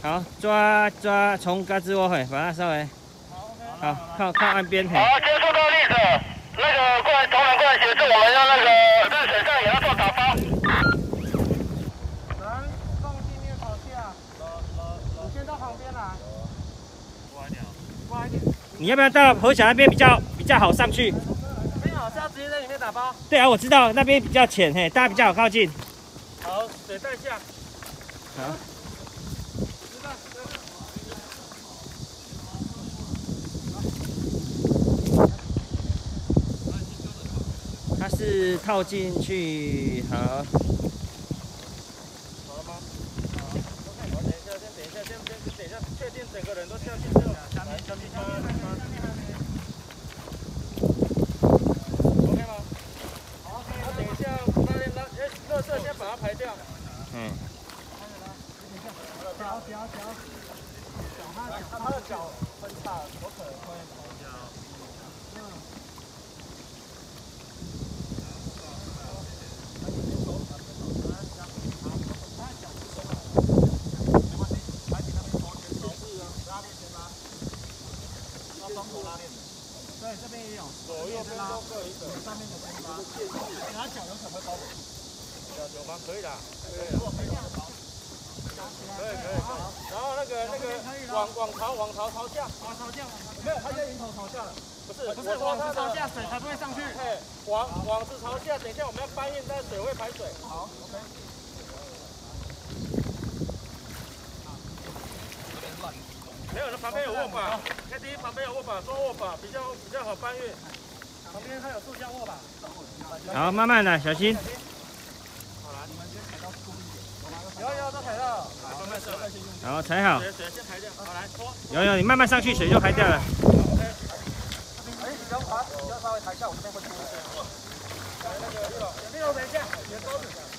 好，抓，从嘎吱窝回，把它稍微好靠岸边。 好，接触到例子，那个过来，同仁过来协助，我们用那个在水上也要做打包。 人放地面朝下，你先到旁边来。过来一点。 你要不要到河桥那边比较好上去？ 没有，是要直接在里面打包。 对啊，我知道那边比较浅，嘿，大家比较好靠近。 好，水带下。 好。它是套进去，好。 好了吗？好。我等一下，先等一下，确定整个人都跳进去了。下面。OK 吗？好 ，OK。那等一下，垃圾先把它排掉。 嗯。 脚，他的脚分叉，有可能会。对，这边也有，左右边都各一个，上面的先拉，你拿脚有可能会包回去。有吗？可以的，可以。然后那个网朝下，没有，它在源头朝下了。不是网是朝下，水才不会上去。对，网是朝下，等一下我们要搬运，但水会排水。好 ，OK。没有，那旁边有握把 ，KD 旁边有握把，做握把比较好搬运。旁边还有塑胶握把。 好，慢慢的，小心。 好了，你们先踩到粗一点。有，都踩到。慢慢上来。 好，踩好。 水先排掉。好，来拖。 有，你慢慢上去，水就排掉了。 OK。哎，你不要爬，你要稍微抬一下，我这边会出一些。来，那个6楼，等一下，你的钩子。